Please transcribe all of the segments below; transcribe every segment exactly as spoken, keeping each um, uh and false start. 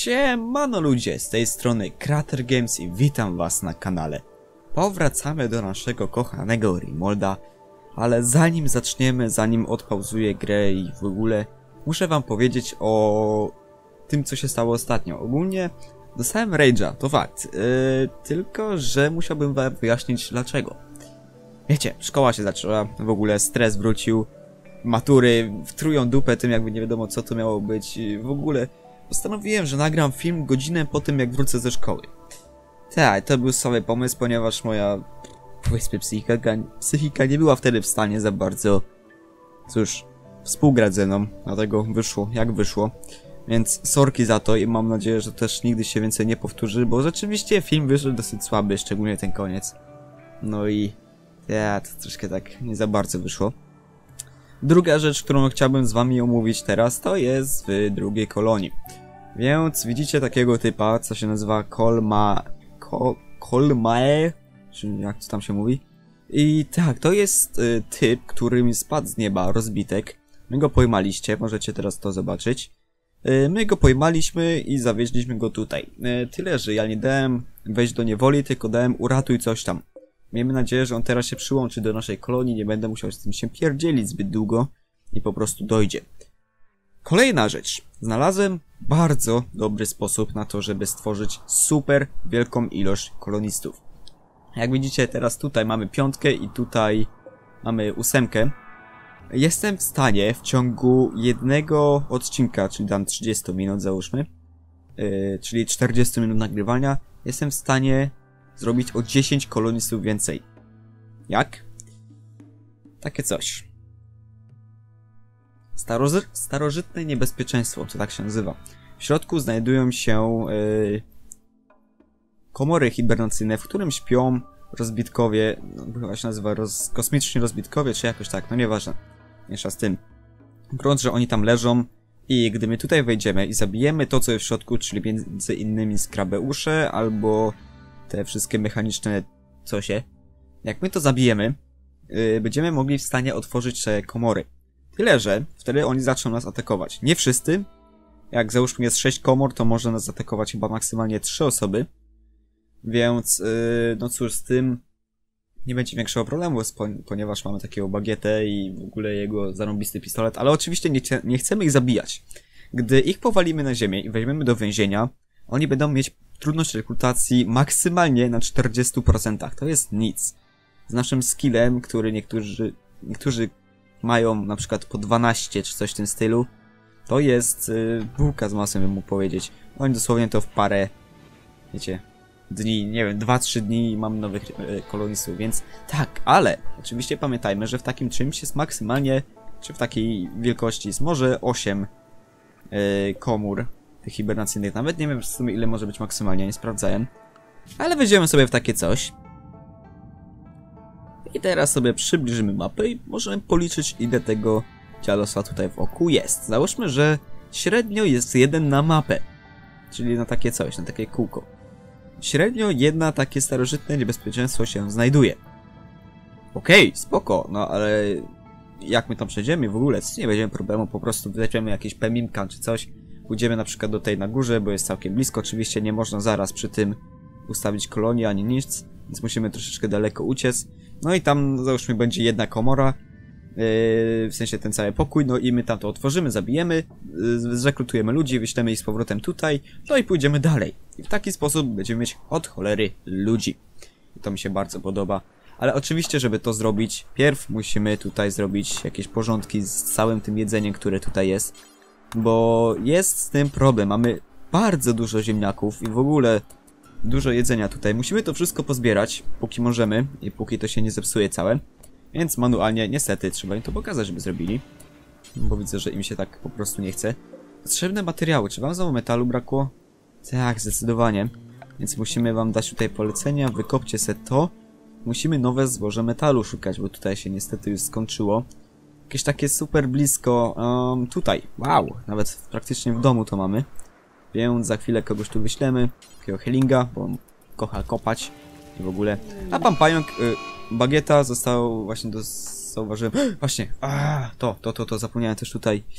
Siemano ludzie, z tej strony Krater Games i witam was na kanale. Powracamy do naszego kochanego Rimolda, ale zanim zaczniemy, zanim odpauzuję grę i w ogóle, muszę wam powiedzieć o tym, co się stało ostatnio. Ogólnie dostałem rage'a, to fakt, yy, tylko że musiałbym wam wyjaśnić dlaczego. Wiecie, szkoła się zaczęła, w ogóle stres wrócił, matury wtrują dupę tym, jakby nie wiadomo co to miało być, w ogóle postanowiłem, że nagram film godzinę po tym, jak wrócę ze szkoły. Tak, to był sobie pomysł, ponieważ moja, powiedzmy, psychika, psychika nie była wtedy w stanie za bardzo, cóż, współgrać ze mną, dlatego wyszło jak wyszło. Więc sorki za to i mam nadzieję, że też nigdy się więcej nie powtórzy, bo rzeczywiście film wyszedł dosyć słaby, szczególnie ten koniec. No i ja, to troszkę tak nie za bardzo wyszło. Druga rzecz, którą chciałbym z wami omówić teraz, to jest w drugiej kolonii. Więc widzicie takiego typa, co się nazywa Kolma... Kol... Kolmae? Czy jak to tam się mówi? I tak, to jest y, typ, który mi spadł z nieba, rozbitek. My go pojmaliście, możecie teraz to zobaczyć. Y, my go pojmaliśmy i zawieźliśmy go tutaj. Y, tyle, że ja nie dałem wejść do niewoli, tylko dałem uratuj coś tam. Miejmy nadzieję, że on teraz się przyłączy do naszej kolonii, nie będę musiał z tym się pierdzielić zbyt długo i po prostu dojdzie. Kolejna rzecz. Znalazłem bardzo dobry sposób na to, żeby stworzyć super wielką ilość kolonistów. Jak widzicie, teraz tutaj mamy piątkę i tutaj mamy ósemkę. Jestem w stanie w ciągu jednego odcinka, czyli tam trzydzieści minut załóżmy, yy, czyli czterdzieści minut nagrywania, jestem w stanie zrobić o dziesięć kolonistów więcej. Jak? Takie coś. Staroży starożytne niebezpieczeństwo, to tak się nazywa. W środku znajdują się yy, komory hibernacyjne, w którym śpią rozbitkowie, no, chyba się nazywa roz kosmiczni rozbitkowie, czy jakoś tak, no nieważne. Mniejsza z tym. Grunt, że oni tam leżą i gdy my tutaj wejdziemy i zabijemy to, co jest w środku, czyli między innymi skrabeusze albo te wszystkie mechaniczne cosie. Jak my to zabijemy, yy, będziemy mogli w stanie otworzyć te komory. Tyle, że wtedy oni zaczną nas atakować. Nie wszyscy. Jak załóżmy jest sześć komor, to może nas atakować chyba maksymalnie trzy osoby. Więc, yy, no cóż, z tym nie będzie większego problemu, ponieważ mamy takiego bagietę i w ogóle jego zarąbisty pistolet. Ale oczywiście nie, nie chcemy ich zabijać. Gdy ich powalimy na ziemię i weźmiemy do więzienia, oni będą mieć trudność rekrutacji maksymalnie na czterdzieści procent. To jest nic. Z naszym skillem, który niektórzy, niektórzy mają na przykład po dwanaście czy coś w tym stylu, to jest yy, bułka z masłem, bym mógł powiedzieć. Oni dosłownie to w parę, wiecie, dni, nie wiem, dwa trzy dni i mamy nowych yy, kolonistów, więc tak, ale oczywiście pamiętajmy, że w takim czymś jest maksymalnie, czy w takiej wielkości jest może osiem yy, komór tych hibernacyjnych. Nawet nie wiem w sumie ile może być maksymalnie, nie sprawdzałem. Ale wejdziemy sobie w takie coś. I teraz sobie przybliżymy mapę i możemy policzyć, ile tego dziadosa tutaj wokół jest. Załóżmy, że średnio jest jeden na mapę. Czyli na takie coś, na takie kółko. Średnio jedna takie starożytne niebezpieczeństwo się znajduje. Okej, okay, spoko, no ale jak my tam przejdziemy w ogóle, nie będziemy problemu, po prostu wylepiemy jakieś peminka czy coś. Pójdziemy na przykład do tej na górze, bo jest całkiem blisko. Oczywiście nie można zaraz przy tym ustawić kolonii ani nic, więc musimy troszeczkę daleko uciec. No i tam załóżmy będzie jedna komora, yy, w sensie ten cały pokój, no i my tam to otworzymy, zabijemy, yy, zrekrutujemy ludzi, wyślemy ich z powrotem tutaj, no i pójdziemy dalej. I w taki sposób będziemy mieć od cholery ludzi. I to mi się bardzo podoba. Ale oczywiście, żeby to zrobić, pierw musimy tutaj zrobić jakieś porządki z całym tym jedzeniem, które tutaj jest. Bo jest z tym problem, mamy bardzo dużo ziemniaków i w ogóle dużo jedzenia tutaj. Musimy to wszystko pozbierać, póki możemy i póki to się nie zepsuje całe. Więc manualnie, niestety, trzeba im to pokazać, żeby zrobili. Bo widzę, że im się tak po prostu nie chce. Potrzebne materiały. Czy wam znowu metalu brakło? Tak, zdecydowanie. Więc musimy wam dać tutaj polecenia. Wykopcie se to. Musimy nowe złoże metalu szukać, bo tutaj się niestety już skończyło. Jakieś takie super blisko um, tutaj. Wow, nawet praktycznie w domu to mamy. Więc za chwilę kogoś tu wyślemy. Takiego Hellinga, bo on kocha kopać i w ogóle. A pan pająk, y, bagieta został właśnie do... zauważyłem. Właśnie, a, to, to, to, to zapomniałem też tutaj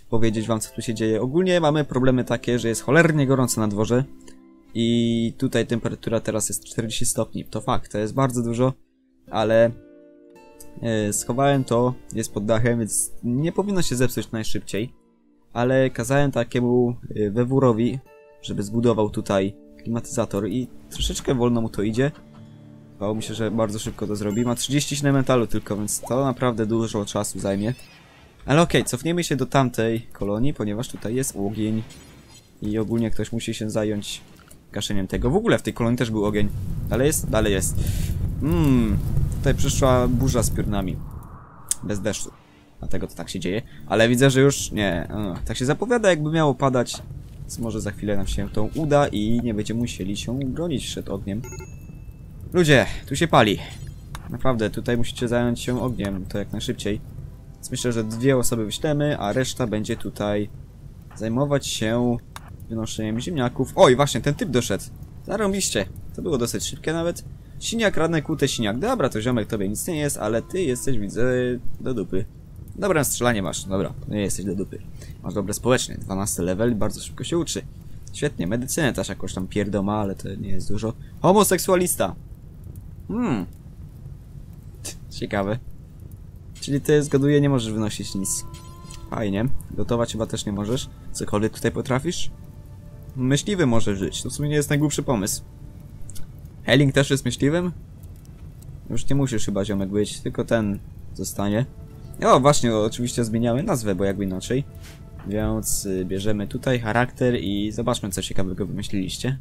powiedzieć wam, co tu się dzieje. Ogólnie mamy problemy takie, że jest cholernie gorąco na dworze. I tutaj temperatura teraz jest czterdzieści stopni. To fakt, to jest bardzo dużo, ale yy, schowałem to, jest pod dachem, więc nie powinno się zepsuć najszybciej. Ale kazałem takiemu yy, wewórowi, żeby zbudował tutaj klimatyzator i troszeczkę wolno mu to idzie. Wydawało mi się, że bardzo szybko to zrobi. Ma trzydzieści siedem metalu tylko, więc to naprawdę dużo czasu zajmie. Ale okej, okay, cofniemy się do tamtej kolonii, ponieważ tutaj jest ogień. I ogólnie ktoś musi się zająć gaszeniem tego. W ogóle w tej kolonii też był ogień. Dalej jest? Dalej jest. Mmm, tutaj przyszła burza z piórnami. Bez deszczu. Dlatego to tak się dzieje. Ale widzę, że już nie. O, tak się zapowiada, jakby miało padać. Więc może za chwilę nam się to uda i nie będziemy musieli się bronić przed ogniem. Ludzie, tu się pali. Naprawdę, tutaj musicie zająć się ogniem, to jak najszybciej. Więc myślę, że dwie osoby wyślemy, a reszta będzie tutaj zajmować się wynoszeniem ziemniaków. Oj, właśnie, ten typ doszedł. Zarąbiście. To było dosyć szybkie nawet. Siniak, radne kłute siniak. Dobra, to ziomek, tobie nic nie jest, ale ty jesteś, widzę, do dupy. Dobra, strzelanie masz. Dobra, to nie jesteś do dupy. Masz dobre społeczne. dwunasty level, bardzo szybko się uczy. Świetnie, medycynę też jakoś tam pierdoma, ale to nie jest dużo. Homoseksualista. Hmm. Ciekawe. Czyli ty, zgaduję, nie możesz wynosić nic. Fajnie. Gotować chyba też nie możesz. Cokolwiek tutaj potrafisz? Myśliwy może żyć. To w sumie nie jest najgłupszy pomysł. Helling też jest myśliwym? Już nie musisz chyba ziomek być, tylko ten zostanie. O, właśnie, oczywiście zmieniamy nazwę, bo jakby inaczej. Więc y, bierzemy tutaj charakter i zobaczmy, co ciekawego wymyśliliście.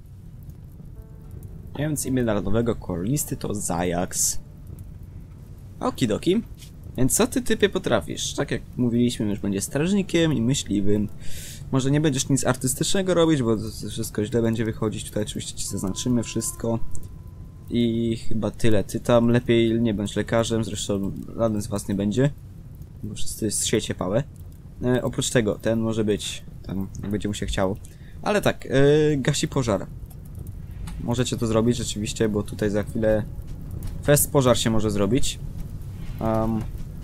Więc imię narodowego kolonisty to Zajax. Okidoki. Więc co ty, typie, potrafisz? Tak jak mówiliśmy, już będzie strażnikiem i myśliwym. Może nie będziesz nic artystycznego robić, bo to wszystko źle będzie wychodzić. Tutaj oczywiście ci zaznaczymy wszystko. I chyba tyle. Ty tam lepiej nie bądź lekarzem, zresztą żaden z was nie będzie. Bo wszyscy z siecie pałe. E, oprócz tego, ten może być tam, jak będzie mu się chciało. Ale tak, e, gasi pożar. Możecie to zrobić rzeczywiście, bo tutaj za chwilę fest pożar się może zrobić. Um,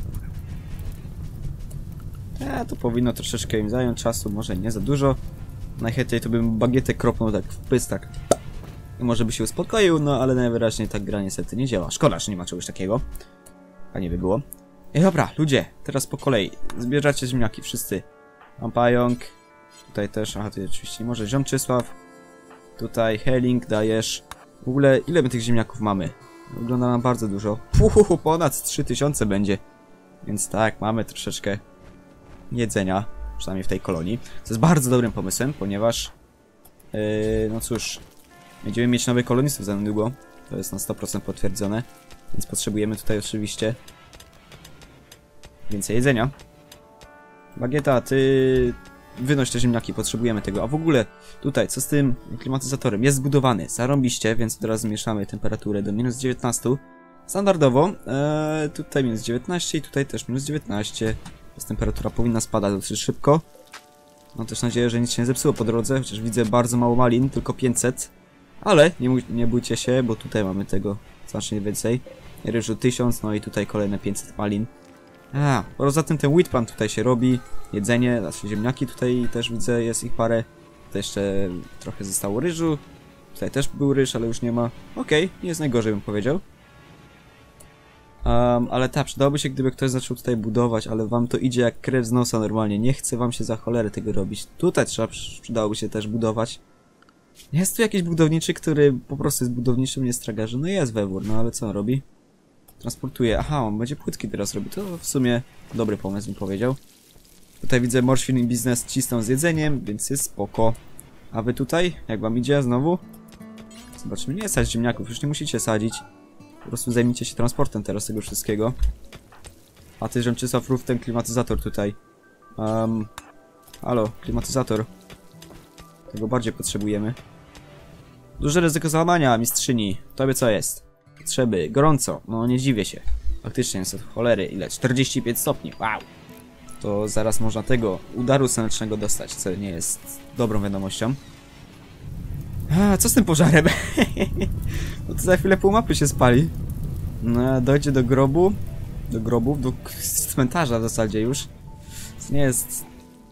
e, to powinno troszeczkę im zająć czasu, może nie za dużo. Najchętniej to bym bagietę kropnął tak w pysk, tak. I może by się uspokoił, no ale najwyraźniej tak gra niestety nie działa. Szkoda, że nie ma czegoś takiego. A nie by było. I dobra, ludzie, teraz po kolei. Zbierzcie ziemniaki, wszyscy. Mam pająk. Tutaj też, aha, tutaj oczywiście nie może. Ziomczysław. Tutaj Helling dajesz. W ogóle, ile my tych ziemniaków mamy? Wygląda nam bardzo dużo. Puhu, ponad trzy tysiące będzie. Więc tak, mamy troszeczkę jedzenia. Przynajmniej w tej kolonii. Co jest bardzo dobrym pomysłem, ponieważ... Yy, no cóż... Będziemy mieć nowych kolonistów za niedługo. To jest na sto procent potwierdzone. Więc potrzebujemy tutaj oczywiście... więcej jedzenia. Bagieta, ty... wynoś te ziemniaki, potrzebujemy tego. A w ogóle, tutaj, co z tym klimatyzatorem? Jest zbudowany, zarąbiście, więc teraz zmniejszamy temperaturę do minus dziewiętnaście. Standardowo, eee, tutaj minus dziewiętnaście i tutaj też minus dziewiętnaście. Więc temperatura powinna spadać dosyć szybko. Mam też nadzieję, że nic się nie zepsuło po drodze, chociaż widzę bardzo mało malin, tylko pięćset. Ale nie, nie bójcie się, bo tutaj mamy tego znacznie więcej. Ryżu tysiąc, no i tutaj kolejne pięćset malin. A, poza tym ten wheat plant tutaj się robi, jedzenie, znaczy ziemniaki tutaj też widzę, jest ich parę. Tutaj jeszcze trochę zostało ryżu, tutaj też był ryż, ale już nie ma. Okej, okay, nie jest najgorzej, bym powiedział. Um, ale tak, przydałoby się, gdyby ktoś zaczął tutaj budować, ale wam to idzie jak krew z nosa normalnie, nie chce wam się za cholerę tego robić. Tutaj trzeba, przydałoby się też budować. Jest tu jakiś budowniczy, który po prostu jest budowniczym, nie stragarzem. No jest wewór, no ale co on robi? Transportuje. Aha, on będzie płytki teraz robi. To w sumie dobry pomysł, bym powiedział. Tutaj widzę Morświn biznes cisną z jedzeniem, więc jest spoko. A wy tutaj? Jak wam idzie znowu? Zobaczmy, nie sadź ziemniaków, już nie musicie sadzić. Po prostu zajmijcie się transportem teraz tego wszystkiego. A ty, Ziemczysław, rów ten klimatyzator tutaj. Um, halo, klimatyzator. Tego bardziej potrzebujemy. Duże ryzyko załamania, mistrzyni. Tobie co jest? Potrzeby. Gorąco. No nie dziwię się. Faktycznie jest od cholery. Ile? czterdzieści pięć stopni. Wow. To zaraz można tego udaru słonecznego dostać, co nie jest dobrą wiadomością. A, co z tym pożarem? No to za chwilę pół mapy się spali. No, dojdzie do grobu. Do grobów, do cmentarza w zasadzie już. To nie jest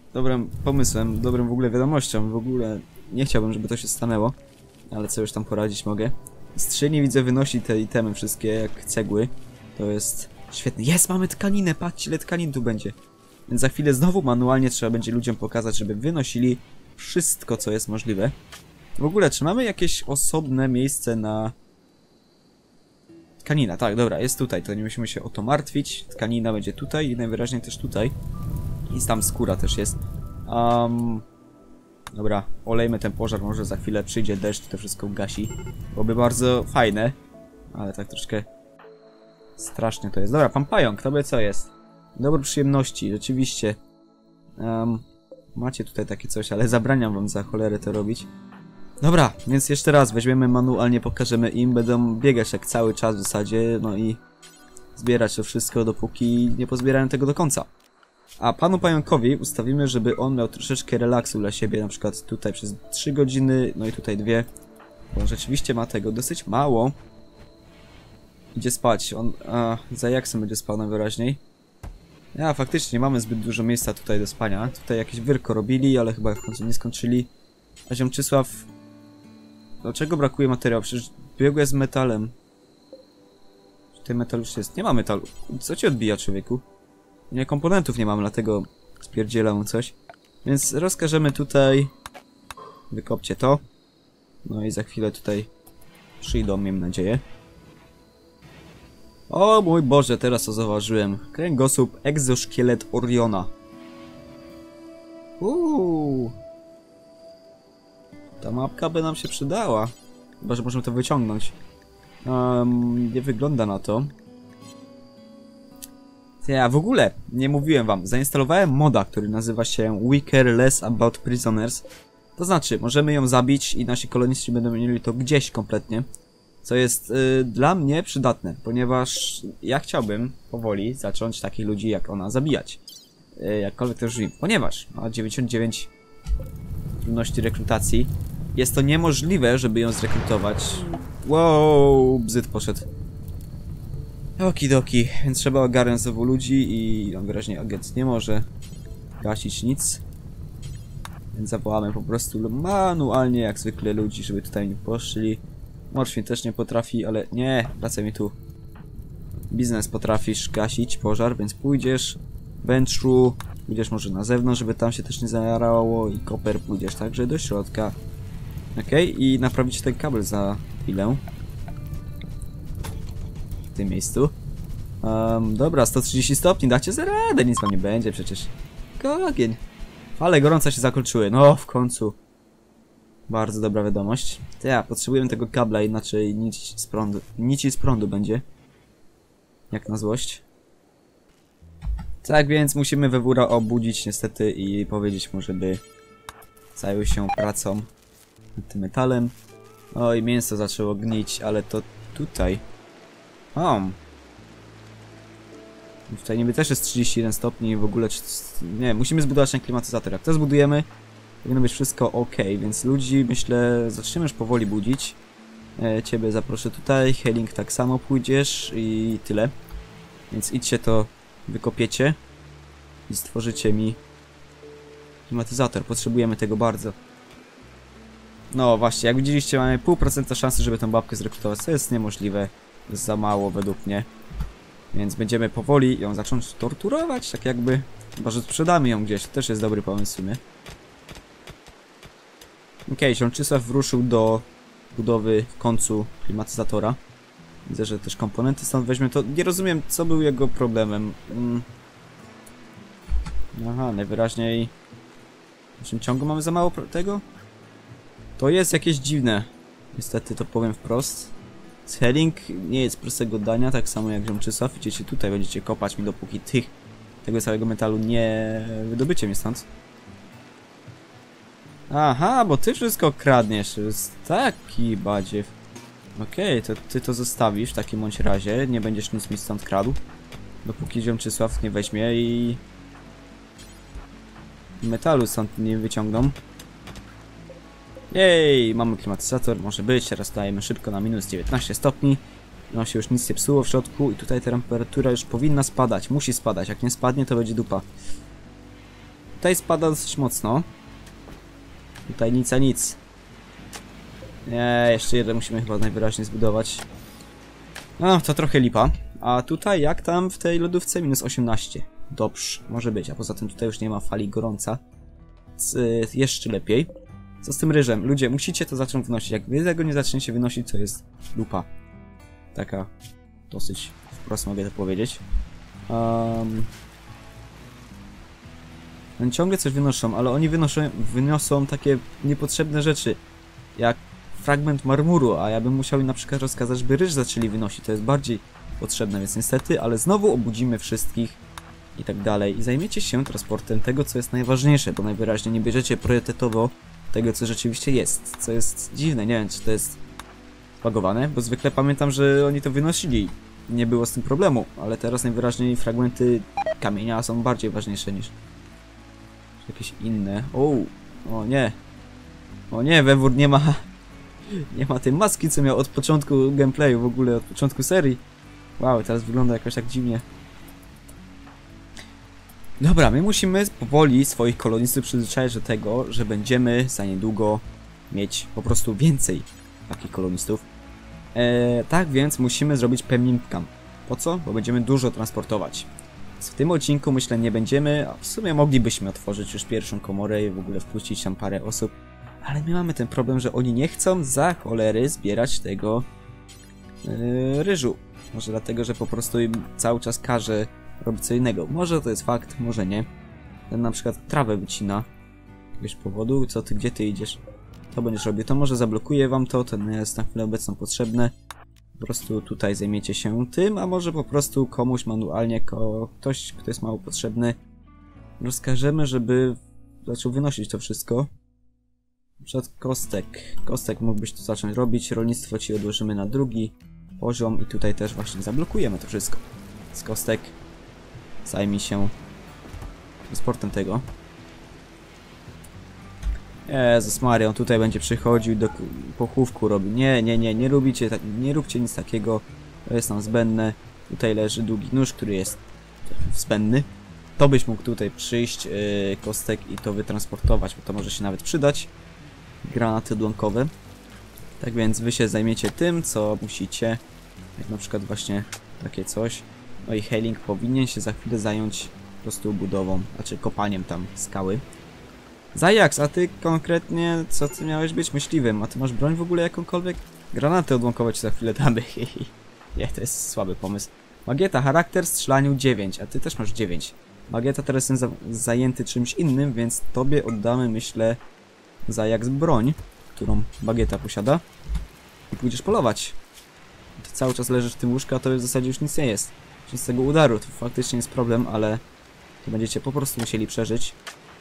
dobrym pomysłem, dobrym w ogóle wiadomością. W ogóle nie chciałbym, żeby to się stanęło. Ale co już tam poradzić mogę. Skrzyni widzę wynosi te itemy wszystkie jak cegły. To jest świetne. Jest, mamy tkaninę, patrzcie ile tkanin tu będzie. Więc za chwilę znowu manualnie trzeba będzie ludziom pokazać, żeby wynosili wszystko co jest możliwe. W ogóle, czy mamy jakieś osobne miejsce na... Tkanina, tak, dobra, jest tutaj, to nie musimy się o to martwić. Tkanina będzie tutaj i najwyraźniej też tutaj. I tam skóra też jest. Um, dobra, olejmy ten pożar, może za chwilę przyjdzie deszcz i to wszystko gasi. Byłoby bardzo fajne, ale tak troszkę strasznie to jest. Dobra, pan pająk, tobie co jest? Dobro przyjemności, rzeczywiście. Um, macie tutaj takie coś, ale zabraniam wam za cholerę to robić. Dobra, więc jeszcze raz weźmiemy manualnie, pokażemy im, będą biegać jak cały czas w zasadzie, no i zbierać to wszystko, dopóki nie pozbierają tego do końca. A panu pająkowi ustawimy, żeby on miał troszeczkę relaksu dla siebie, na przykład tutaj przez trzy godziny, no i tutaj dwie, bo rzeczywiście ma tego dosyć mało. Idzie spać, on a, za jaksem będzie spał najwyraźniej. Ja, faktycznie nie mamy zbyt dużo miejsca tutaj do spania, tutaj jakieś wyrko robili, ale chyba w końcu nie skończyli. A Ziomczysław... Dlaczego brakuje materiału? Przecież biegłe z metalem. Tutaj metal już jest. Nie ma metalu. Co ci odbija, człowieku? Nie, komponentów nie mamy, dlatego spierdziela mu coś. Więc rozkażemy tutaj... Wykopcie to. No i za chwilę tutaj przyjdą, miejmy nadzieję. O mój Boże, teraz to zauważyłem. Kręgosłup, egzoszkielet Oriona. Uuu. Ta mapka by nam się przydała. Chyba, że możemy to wyciągnąć. Um, nie wygląda na to. Ja w ogóle nie mówiłem wam. Zainstalowałem moda, który nazywa się We Care Less About Prisoners. To znaczy, możemy ją zabić i nasi koloniści będą mieli to gdzieś kompletnie. Co jest y, dla mnie przydatne, ponieważ ja chciałbym powoli zacząć takich ludzi jak ona zabijać. Y, jakkolwiek to brzmi. Ponieważ ma dziewięćdziesiąt dziewięć trudności rekrutacji. Jest to niemożliwe, żeby ją zrekrutować. Wow, bzyt poszedł. Okidoki, więc trzeba ogarnąć znowu ludzi i on wyraźnie agent nie może gasić nic. Więc zawołamy po prostu manualnie, jak zwykle, ludzi, żeby tutaj nie poszli. Morfin też nie potrafi, ale nie, wracaj mi tu. Biznes potrafisz gasić pożar, więc pójdziesz. Benchu, pójdziesz może na zewnątrz, żeby tam się też nie zajarało. I koper pójdziesz także do środka. Okej, okay, i naprawić ten kabel za chwilę. W tym miejscu. Um, dobra, sto trzydzieści stopni, dacie za radę, nic wam nie będzie przecież. Ogień. Fale gorące się zakończyły, no w końcu. Bardzo dobra wiadomość. To ja, potrzebujemy tego kabla, inaczej nici z prądu, nici z prądu będzie. Jak na złość. Tak więc musimy Wewóra obudzić niestety i powiedzieć mu, żeby zajął się pracą nad tym metalem. Oj, mięso zaczęło gnić, ale to tutaj. O. Tutaj niby też jest trzydzieści jeden stopni i w ogóle... Nie, musimy zbudować ten klimatyzator. Jak to zbudujemy, powinno być wszystko ok, więc ludzi, myślę, zaczniemy już powoli budzić. E, ciebie zaproszę tutaj, Helling tak samo pójdziesz i tyle. Więc idźcie to, wykopiecie i stworzycie mi klimatyzator. Potrzebujemy tego bardzo. No właśnie, jak widzieliście, mamy pół procenta szansy, żeby tę babkę zrekrutować, co jest niemożliwe. Jest za mało według mnie. Więc będziemy powoli ją zacząć torturować, tak jakby. Chyba, że sprzedamy ją gdzieś, to też jest dobry pomysł w sumie. Okej, okay, Ziomczysław ruszył do budowy w końcu klimatyzatora. Widzę, że też komponenty stąd weźmie. To nie rozumiem, co był jego problemem. Hmm. Aha, najwyraźniej w naszym ciągu mamy za mało tego? To jest jakieś dziwne. Niestety to powiem wprost. Helling nie jest prostego dania, tak samo jak Ziomczysław. Idziecie tutaj, będziecie kopać mi dopóki tych tego całego metalu nie wydobycie mnie stąd. Aha, bo ty wszystko kradniesz. To jest taki badziew. Okej, okay, to ty to zostawisz w takim bądź razie. Nie będziesz nic mi stąd kradł. Dopóki Ziomczysław nie weźmie i... metalu stąd nie wyciągną. Jej, mamy klimatyzator, może być. Teraz dajemy szybko na minus dziewiętnaście stopni. No się już nic nie psuło w środku i tutaj temperatura już powinna spadać. Musi spadać, jak nie spadnie to będzie dupa. Tutaj spada dosyć mocno. Tutaj nic a nic. Nie, jeszcze jeden musimy chyba najwyraźniej zbudować. No, to trochę lipa. A tutaj jak tam w tej lodówce? minus osiemnaście. Dobrze, może być. A poza tym tutaj już nie ma fali gorąca. Więc, yy, jeszcze lepiej. Co z tym ryżem? Ludzie, musicie to zacząć wynosić. Jak wy tego nie zaczniecie wynosić, to jest lupa. Taka dosyć wprost mogę to powiedzieć. Um, oni ciągle coś wynoszą, ale oni wynoszą, wyniosą takie niepotrzebne rzeczy. Jak fragment marmuru, a ja bym musiał im na przykład rozkazać, by ryż zaczęli wynosić. To jest bardziej potrzebne, więc niestety, ale znowu obudzimy wszystkich i tak dalej. I zajmiecie się transportem tego, co jest najważniejsze, bo najwyraźniej nie bierzecie priorytetowo tego, co rzeczywiście jest. Co jest dziwne, nie wiem, czy to jest bagowane, bo zwykle pamiętam, że oni to wynosili. Nie było z tym problemu, ale teraz najwyraźniej fragmenty kamienia są bardziej ważniejsze niż jakieś inne. O, o nie. O nie, Wewór nie ma... Nie ma tej maski, co miał od początku gameplayu, w ogóle od początku serii. Wow, teraz wygląda jakoś tak dziwnie. Dobra, my musimy powoli swoich kolonistów przyzwyczaić do tego, że będziemy za niedługo mieć po prostu więcej takich kolonistów. Eee, tak więc musimy zrobić pemminkam. Po co? Bo będziemy dużo transportować. Więc w tym odcinku myślę nie będziemy, a w sumie moglibyśmy otworzyć już pierwszą komorę i w ogóle wpuścić tam parę osób. Ale my mamy ten problem, że oni nie chcą za cholery zbierać tego yy, ryżu. Może dlatego, że po prostu im cały czas każe robić co innego. Może to jest fakt, może nie. Ten na przykład trawę wycina. Z jakiegoś powodu. Co ty, gdzie ty idziesz? To będziesz robił. To może zablokuje wam to, to nie jest na chwilę obecną potrzebne. Po prostu tutaj zajmiecie się tym, a może po prostu komuś manualnie, ko ktoś, kto jest mało potrzebny, rozkażemy, żeby zaczął wynosić to wszystko. Na przykład kostek. Kostek mógłbyś to zacząć robić. Rolnictwo ci odłożymy na drugi poziom i tutaj też właśnie zablokujemy to wszystko. Z kostek zajmij się transportem tego. Jezus Maria, on tutaj będzie przychodził do pochówku robił. Nie, nie, nie, nie robicie tak, nie róbcie nic takiego. To jest nam zbędne. Tutaj leży długi nóż, który jest zbędny. To byś mógł tutaj przyjść, yy, kostek, i to wytransportować, bo to może się nawet przydać. Granaty odłamkowe. Tak więc wy się zajmiecie tym, co musicie. Jak na przykład właśnie takie coś. No i Hailing powinien się za chwilę zająć po prostu budową, znaczy kopaniem tam skały. Zajax, a ty konkretnie, co ty miałeś być myśliwym? A ty masz broń w ogóle jakąkolwiek? Granaty odłamkowe ci za chwilę damy. Nie, to jest słaby pomysł. Magieta, charakter strzelaniu dziewięć, a ty też masz dziewięć. Magieta teraz jest za zajęty czymś innym, więc tobie oddamy, myślę, Zajax broń, którą Bagieta posiada. I pójdziesz polować. Ty cały czas leżysz w tym łóżku, a to w zasadzie już nic nie jest. Z tego udaru to faktycznie jest problem, ale to będziecie po prostu musieli przeżyć.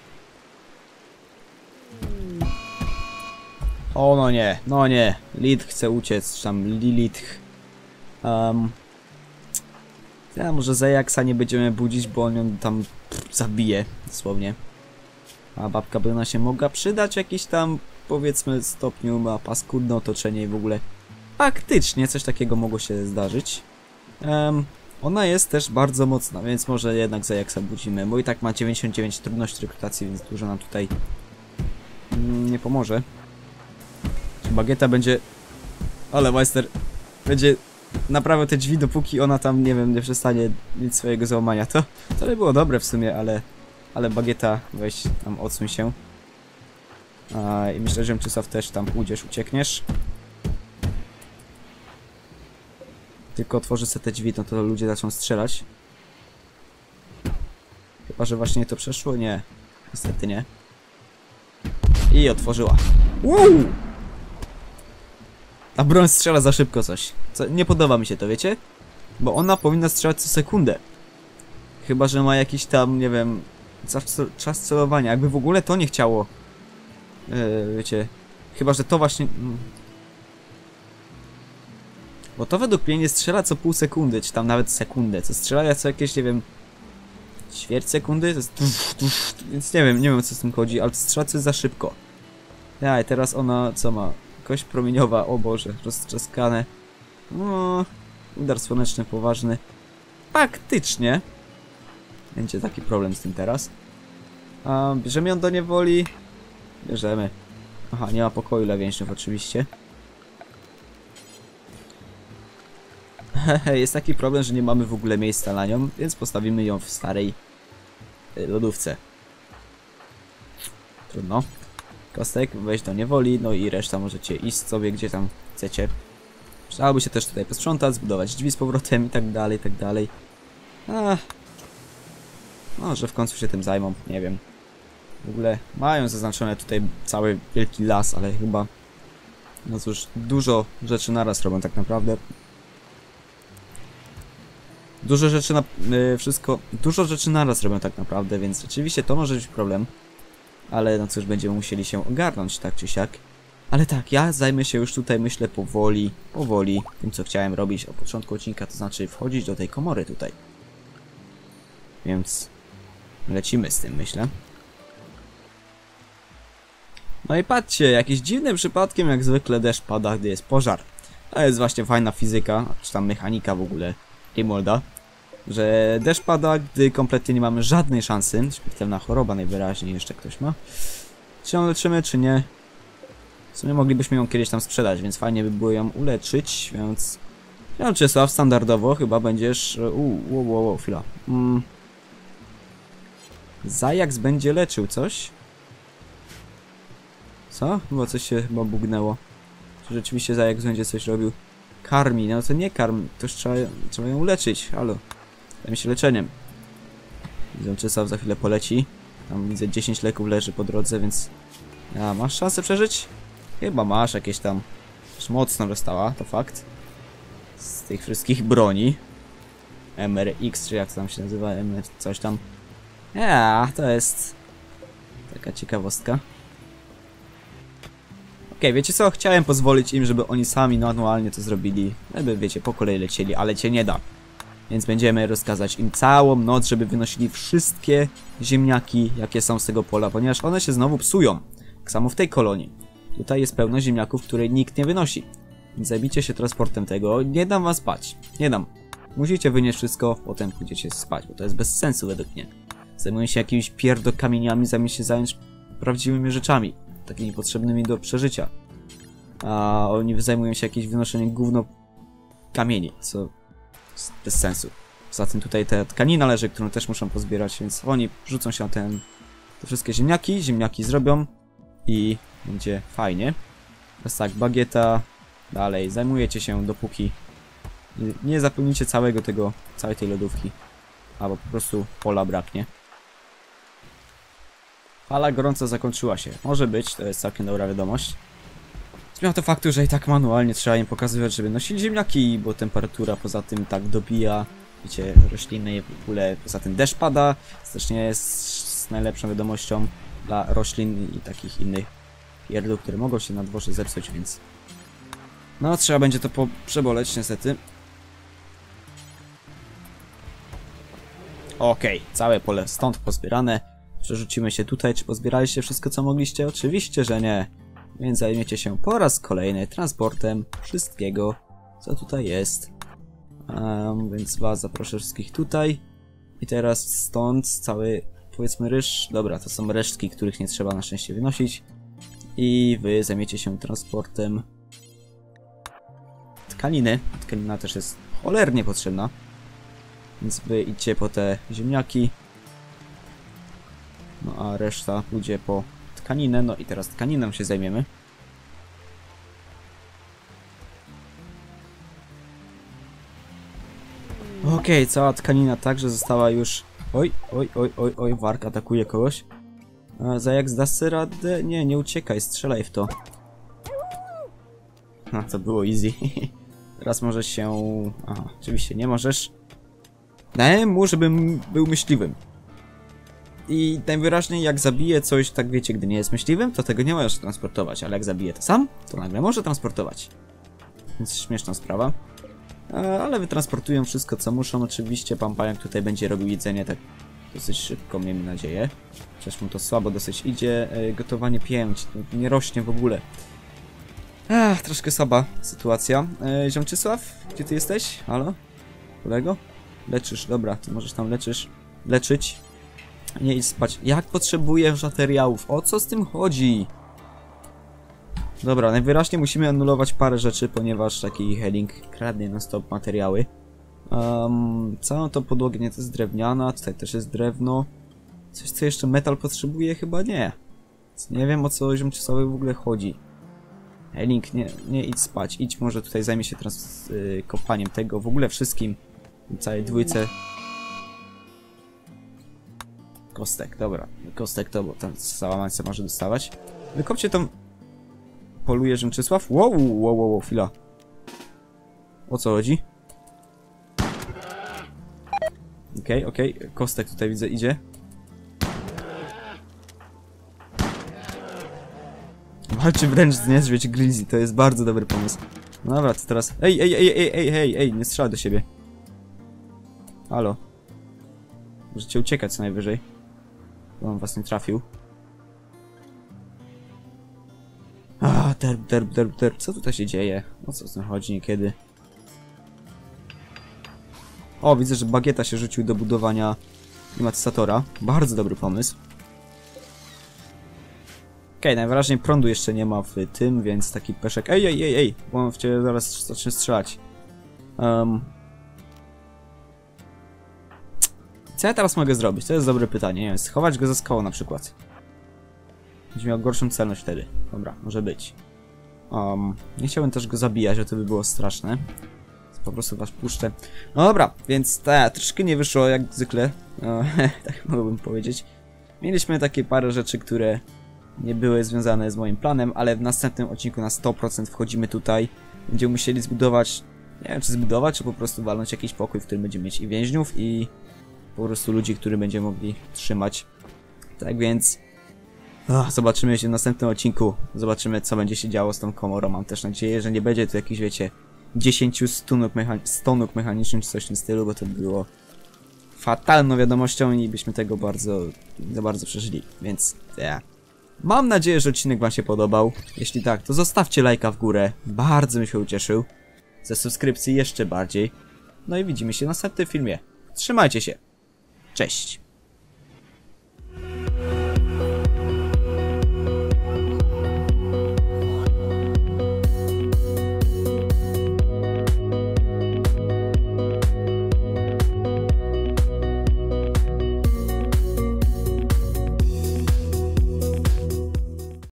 O no nie, no nie. Lid chce uciec, czy tam Lilith. Um, ja może Zajaxa nie będziemy budzić, bo on ją tam pff, zabije, dosłownie. A babka by ona się mogła przydać w jakiś tam, powiedzmy, stopniu, ma paskudne otoczenie i w ogóle. Faktycznie coś takiego mogło się zdarzyć. Um, ona jest też bardzo mocna, więc może jednak Zajaxa budzimy, bo i tak ma dziewięćdziesiąt dziewięć trudności rekrutacji, więc dużo nam tutaj mm, nie pomoże. Bagieta będzie... Ale majster będzie naprawiał te drzwi, dopóki ona tam, nie wiem, nie przestanie mieć swojego załamania. To, to by było dobre w sumie, ale... Ale Bagieta, weź tam odsuń się. A, I myślę, że Mczysław też tam pójdziesz, uciekniesz. Tylko otworzy sobie te drzwi, no to ludzie zaczną strzelać. Chyba, że właśnie to przeszło? Nie. Niestety nie. I otworzyła. Uuu! Ta broń strzela za szybko coś. Co, nie podoba mi się to, wiecie? Bo ona powinna strzelać co sekundę. Chyba, że ma jakiś tam, nie wiem, czas, czas celowania. Jakby w ogóle to nie chciało. Yy, wiecie. Chyba, że to właśnie... Bo to według mnie nie strzela co pół sekundy, czy tam nawet sekundę. Co strzela co jakieś, nie wiem... ćwierć sekundy? To jest... Tuf, tuf, więc nie wiem, nie wiem o co z tym chodzi, ale to strzela coś za szybko. Ja, i teraz ona co ma? Kość promieniowa, o Boże, roztrzaskane. No, udar słoneczny poważny. Faktycznie będzie taki problem z tym teraz. A bierzemy ją do niewoli? Bierzemy. Aha, nie ma pokoju dla więźniów oczywiście. Jest taki problem, że nie mamy w ogóle miejsca na nią, więc postawimy ją w starej lodówce. Trudno. Kostek, wejść do niewoli, no i reszta możecie iść sobie gdzie tam chcecie. Trzeba się też tutaj posprzątać, zbudować drzwi z powrotem i tak dalej, i tak dalej. Ach. Może w końcu się tym zajmą, nie wiem. W ogóle mają zaznaczone tutaj cały wielki las, ale chyba... No cóż, dużo rzeczy naraz robią tak naprawdę. Dużo rzeczy na... Yy, wszystko... Dużo rzeczy naraz robią tak naprawdę, więc rzeczywiście to może być problem. Ale no cóż, będziemy musieli się ogarnąć tak czy siak. Ale tak, ja zajmę się już tutaj, myślę, powoli, powoli tym, co chciałem robić od początku odcinka, to znaczy wchodzić do tej komory tutaj. Więc lecimy z tym, myślę. No i patrzcie, jakiś dziwnym przypadkiem, jak zwykle deszcz pada, gdy jest pożar. To jest właśnie fajna fizyka, czy tam mechanika w ogóle Molda, że deszcz pada, gdy kompletnie nie mamy żadnej szansy. Śmiertelna choroba najwyraźniej jeszcze ktoś ma. Czy ją leczymy, czy nie? W sumie moglibyśmy ją kiedyś tam sprzedać, więc fajnie by było ją uleczyć, więc... Ja, Czesław, standardowo chyba będziesz... Uuu, wow, wow, wow, chwila. Mm. Zajaks będzie leczył coś? Co? Chyba coś się chyba bugnęło. Czy rzeczywiście Zajaks będzie coś robił? Karmi, no to nie karm, to już trzeba, trzeba ją uleczyć, halo. Zajmie się leczeniem. Widzę, Czesław za chwilę poleci. Tam widzę dziesięć leków leży po drodze, więc... A, masz szansę przeżyć? Chyba masz jakieś tam... Już mocno dostała, to fakt. Z tych wszystkich broni. M R X, czy jak to tam się nazywa, M R coś tam. Ja, to jest... taka ciekawostka. Okej, okay, wiecie co? Chciałem pozwolić im, żeby oni sami manualnie to zrobili. Żeby, wiecie, po kolei lecieli, ale cię nie da. Więc będziemy rozkazać im całą noc, żeby wynosili wszystkie ziemniaki, jakie są z tego pola, ponieważ one się znowu psują. Tak samo w tej kolonii. Tutaj jest pełno ziemniaków, które nikt nie wynosi. Więc zajmijcie się transportem tego. Nie dam wam spać. Nie dam. Musicie wynieść wszystko, potem pójdziecie spać, bo to jest bez sensu według mnie. Zajmują się jakimiś pierdokamieniami, zamiast się zająć prawdziwymi rzeczami. Takimi potrzebnymi do przeżycia. A oni zajmują się jakimś wynoszeniem gówno kamieni, co jest bez sensu. Poza tym tutaj ta tkanina leży, którą też muszą pozbierać, więc oni rzucą się na ten, te wszystkie ziemniaki, ziemniaki zrobią i będzie fajnie. Teraz tak, bagieta, dalej, zajmujecie się dopóki nie zapełnicie całego tego, całej tej lodówki, albo po prostu pola braknie. Fala gorąca zakończyła się. Może być, to jest całkiem dobra wiadomość. Zmienia to faktu, że i tak manualnie trzeba im pokazywać, żeby nosili ziemniaki, bo temperatura poza tym tak dobija. Wiecie, rośliny w ogóle, poza tym deszcz pada, to też nie jest najlepszą wiadomością dla roślin i takich innych pierdół, które mogą się na dworze zepsuć, więc... No, trzeba będzie to po przeboleć, niestety. Okej, okay, całe pole stąd pozbierane. Przerzucimy się tutaj. Czy pozbieraliście wszystko, co mogliście? Oczywiście, że nie. Więc zajmiecie się po raz kolejny transportem wszystkiego, co tutaj jest. Um, więc was zaproszę wszystkich tutaj. I teraz stąd cały, powiedzmy, ryż. Dobra, to są resztki, których nie trzeba na szczęście wynosić. I wy zajmiecie się transportem tkaniny. Tkanina też jest cholernie potrzebna. Więc wy idźcie po te ziemniaki. No a reszta pójdzie po tkaninę. No i teraz tkaniną się zajmiemy. Okej, okay, cała tkanina także została już... Oj, oj, oj, oj, oj, warg atakuje kogoś. A Zajaks, dasz sobie radę? Nie, nie uciekaj, strzelaj w to. No to było easy. Teraz możesz się... Aha, oczywiście nie możesz. Dałem mu, żebym był myśliwym. I najwyraźniej jak zabije coś, tak wiecie, gdy nie jest myśliwym, to tego nie możesz transportować, ale jak zabije to sam, to nagle może transportować. Więc śmieszna sprawa. Ale wytransportują wszystko, co muszą. Oczywiście pan pająk tutaj będzie robił jedzenie tak dosyć szybko, miejmy nadzieję. Chociaż mu to słabo dosyć idzie. Gotowanie pięć, nie rośnie w ogóle. Ach, troszkę słaba sytuacja. Ziomczysław, gdzie ty jesteś? Halo? Kolego? Leczysz, dobra, ty możesz tam leczysz, leczyć. Nie idź spać. Jak potrzebujesz materiałów? O co z tym chodzi? Dobra, najwyraźniej musimy anulować parę rzeczy, ponieważ taki Helling kradnie non stop materiały. Um, całą tą podłogę nie to jest drewniana, tutaj też jest drewno. Coś co jeszcze metal potrzebuje? Chyba nie. Więc nie wiem o co ziomczasowy w ogóle chodzi. Helling, nie, nie idź spać. Idź może tutaj zajmie się teraz yy, kopaniem tego, w ogóle wszystkim. Całej dwójce. Kostek, dobra. Kostek to, bo tam załamańca może dostawać. Wykopcie tą... Poluje Rzymczysław? Wow, wow, wow, wow, chwila. O co chodzi? Okej, okay, okej. Okay. Kostek tutaj widzę idzie. Walczy wręcz z niedźwiedź Grizzly, to jest bardzo dobry pomysł. No dobra, to teraz... Ej, ej, ej, ej, ej, ej, ej, nie strzelaj do siebie. Halo. Możecie uciekać co najwyżej. Bo on was nie trafił. A, derb, derb, derb, derb. Co tutaj się dzieje? O co z tym chodzi niekiedy? O, widzę, że Bagieta się rzucił do budowania klimatyzatora. Bardzo dobry pomysł. Okej, okay, najwyraźniej prądu jeszcze nie ma w tym, więc taki peszek... Ej, ej, ej, ej! Bo on w ciebie zaraz zacznie strzelać. Um... Co ja teraz mogę zrobić? To jest dobre pytanie. Nie wiem, schować go za skałą na przykład. Będzie miał gorszą celność wtedy. Dobra, może być. Um, nie chciałbym też go zabijać, że to by było straszne. Więc po prostu was puszczę. No dobra, więc ta, troszkę nie wyszło jak zwykle. No, tak mogłbym powiedzieć. Mieliśmy takie parę rzeczy, które nie były związane z moim planem, ale w następnym odcinku na sto procent wchodzimy tutaj. Będziemy musieli zbudować, nie wiem czy zbudować, czy po prostu walnąć jakiś pokój, w którym będziemy mieć i więźniów, i po prostu ludzi, których będziemy mogli trzymać. Tak więc... Oh, zobaczymy się w następnym odcinku. Zobaczymy, co będzie się działo z tą komorą. Mam też nadzieję, że nie będzie tu jakichś, wiecie, dziesięciu stonów, mechan stonów mechanicznych czy coś w tym stylu, bo to było fatalną wiadomością i byśmy tego bardzo, za bardzo przeżyli. Więc yeah. Mam nadzieję, że odcinek wam się podobał. Jeśli tak, to zostawcie lajka w górę. Bardzo bym się ucieszył. Ze subskrypcji jeszcze bardziej. No i widzimy się w następnym filmie. Trzymajcie się. Cześć.